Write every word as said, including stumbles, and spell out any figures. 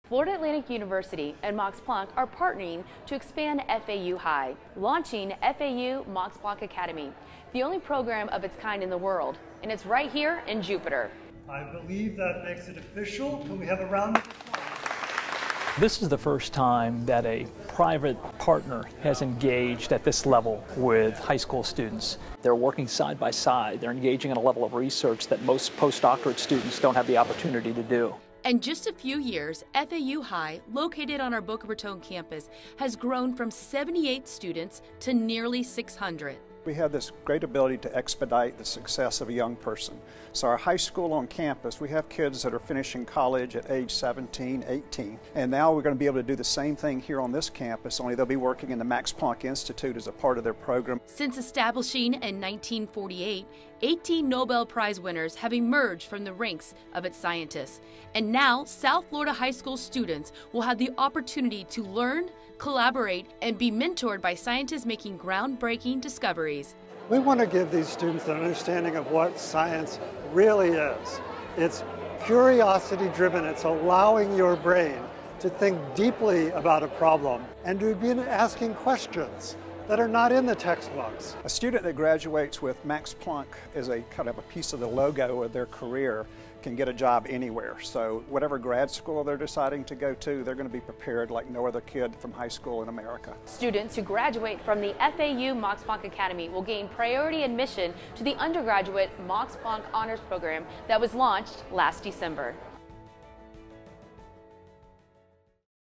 Florida Atlantic University and Max Planck are partnering to expand F A U High, launching F A U Max Planck Academy, the only program of its kind in the world, and it's right here in Jupiter. I believe that makes it official. Can we have a round of applause? This is the first time that a private partner has engaged at this level with high school students. They're working side by side. They're engaging in a level of research that most postdoctorate students don't have the opportunity to do. In just a few years, F A U High, located on our Boca Raton campus, has grown from seventy-eight students to nearly six hundred. We have this great ability to expedite the success of a young person. So our high school on campus, we have kids that are finishing college at age seventeen, eighteen. And now we're going to be able to do the same thing here on this campus, only they'll be working in the Max Planck Institute as a part of their program. Since establishing in nineteen forty-eight, eighteen Nobel Prize winners have emerged from the ranks of its scientists. And now, South Florida high school students will have the opportunity to learn, collaborate, and be mentored by scientists making groundbreaking discoveries. We want to give these students an understanding of what science really is. It's curiosity driven. It's allowing your brain to think deeply about a problem and to be asking questions that are not in the textbooks. A student that graduates with Max Planck as a kind of a piece of the logo of their career can get a job anywhere. So whatever grad school they're deciding to go to, they're going to be prepared like no other kid from high school in America. Students who graduate from the F A U Max Planck Academy will gain priority admission to the undergraduate Max Planck Honors Program that was launched last December.